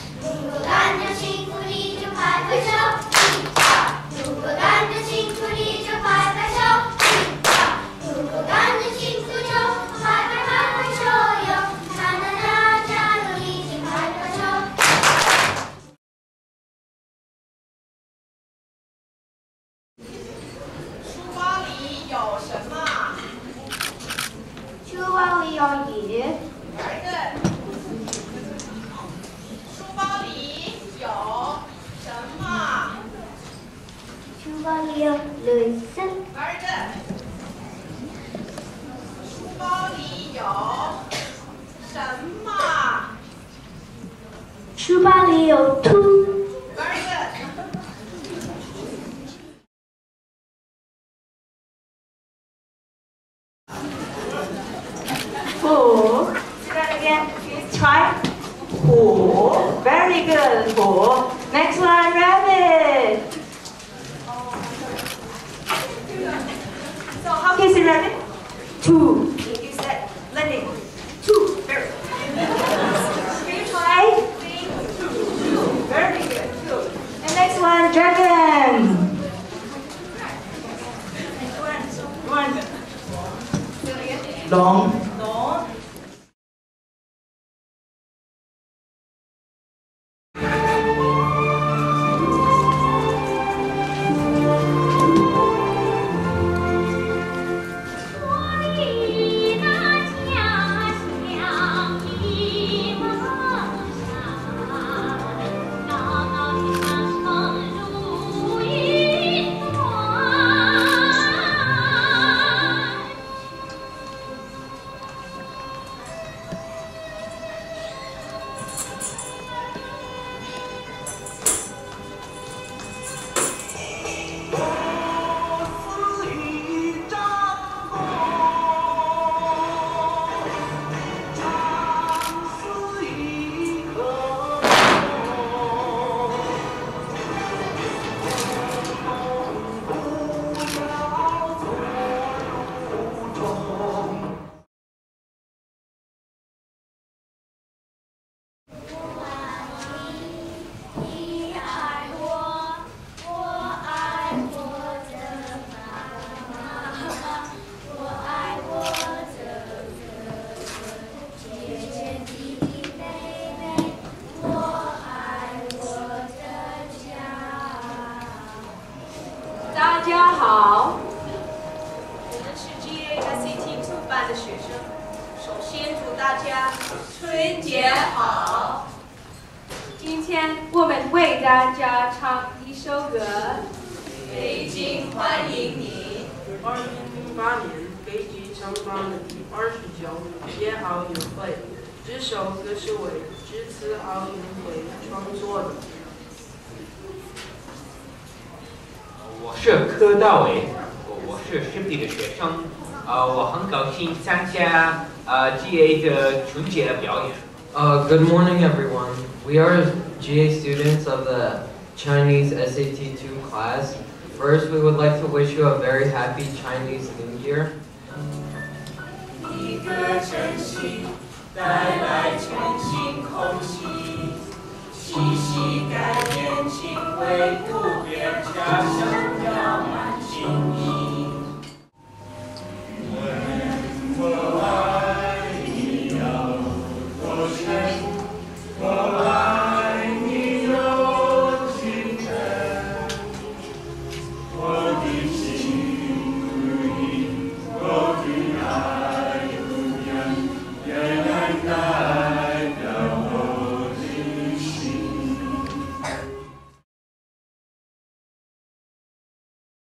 如果感到幸福，你就拍拍手，嘿呀！如果感到幸福，你就拍拍手，嘿呀！如果感到幸福，就拍拍手哟！看到大家都一起拍拍手。 书包里有什么？ 书包里有鱼。 Very good。书包里有什么？ 书包里有雷声。 Very good。书包里有什么？ 书包里有兔。 Very good。 Who? Say that again. Please try. Who? Very good. Who? Next one, rabbit. So how can you say rabbit? Two. You said landing. Two. Very good. Can you try? Two. Very good. Two. And next one, dragon. One. Long. No. 大家好，我们是 GASCT 2班的学生。首先祝大家春节好。今天我们为大家唱一首歌，北京欢迎你。 2008年北京上榜的第29届奥运会，这首歌是为这次奥运会创作的。 我是柯大伟，我是10级的学生，我很高兴参加GA 的春节表演。 Good morning, everyone. We are GA students of the Chinese SAT 2 class. First, we would like to wish you a very happy Chinese New Year. 一个真心带来全新空气。